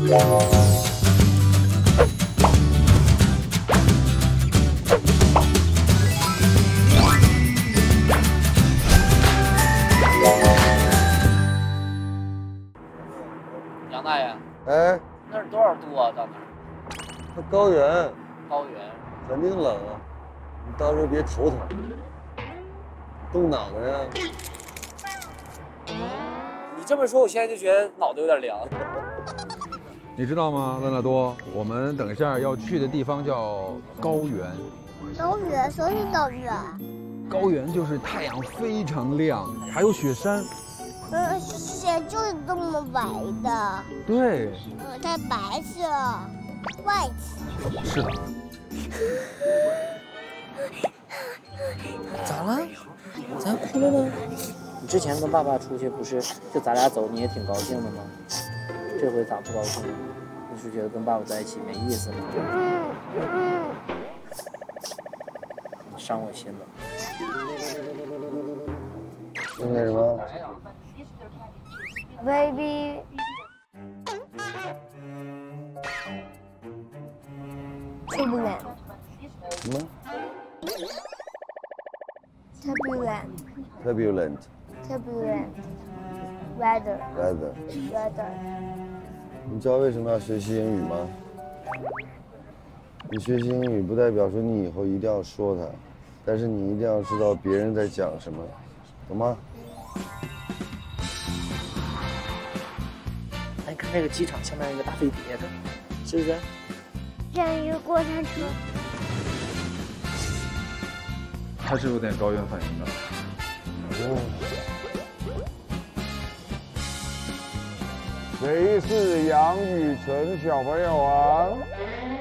杨大爷， 哎， 那是多少度啊？到那儿？ 那高原高原。 肯定冷啊，你到时候别头疼，动脑袋呀。 你这么说，我现在就觉得脑袋有点凉。 你知道吗，乐乐多？我们等一下要去的地方叫高原。 高原，什么是高原？ 高原就是太阳非常亮，还有雪山。 雪就是这么白的。 对。 它白色，white。 是的。 咋了？咋哭了呢？你之前跟爸爸出去不是就咱俩走，你也挺高兴的吗？这回咋不高兴了？你是觉得跟爸爸在一起没意思吗？你伤我心了。 那什么 ？Baby。Turbulent。 什么 ？Turbulent。 ？Turbulent。 Turbulent。Weather。 Weather。你知道为什么要学习英语吗？你学习英语不代表说你以后一定要说它，但是你一定要知道别人在讲什么，懂吗？ 你看这个机场像不像一个大飞碟的，是不是？ 像一个过山车。 他是有点高原反应的。 哦。 谁是杨雨辰小朋友啊？